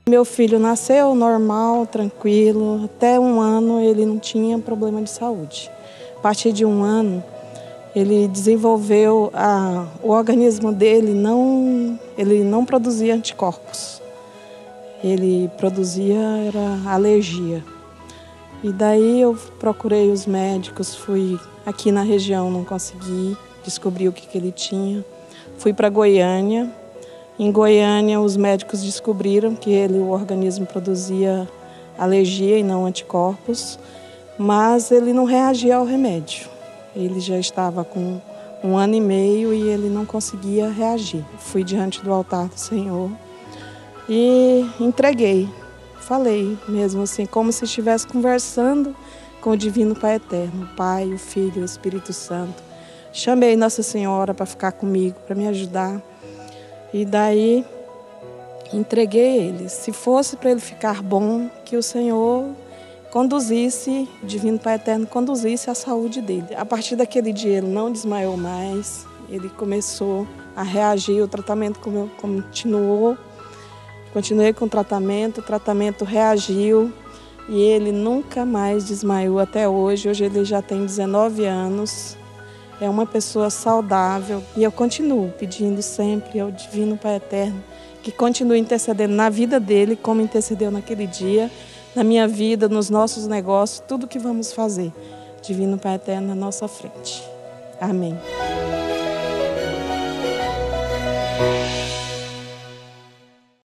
Meu filho nasceu normal, tranquilo. Até 1 ano ele não tinha problema de saúde. A partir de 1 ano, ele desenvolveu, o organismo dele ele não produzia anticorpos. Ele produzia era alergia. E daí eu procurei os médicos, fui aqui na região, não consegui descobrir o que ele tinha. Fui para Goiânia. Em Goiânia, os médicos descobriram que o organismo produzia alergia e não anticorpos, mas ele não reagia ao remédio. Ele já estava com 1 ano e meio e ele não conseguia reagir. Fui diante do altar do Senhor e entreguei. Falei mesmo assim, como se estivesse conversando com o Divino Pai Eterno, o Pai, o Filho e o Espírito Santo. Chamei Nossa Senhora para ficar comigo, para me ajudar. E daí entreguei ele. Se fosse para ele ficar bom, que o Senhor conduzisse, o Divino Pai Eterno conduzisse a saúde dele. A partir daquele dia ele não desmaiou mais, ele começou a reagir, o tratamento continuou. Continuei com o tratamento reagiu e ele nunca mais desmaiou até hoje. Hoje ele já tem 19 anos, é uma pessoa saudável e eu continuo pedindo sempre ao Divino Pai Eterno que continue intercedendo na vida dele, como intercedeu naquele dia, na minha vida, nos nossos negócios, tudo que vamos fazer. Divino Pai Eterno na nossa frente. Amém.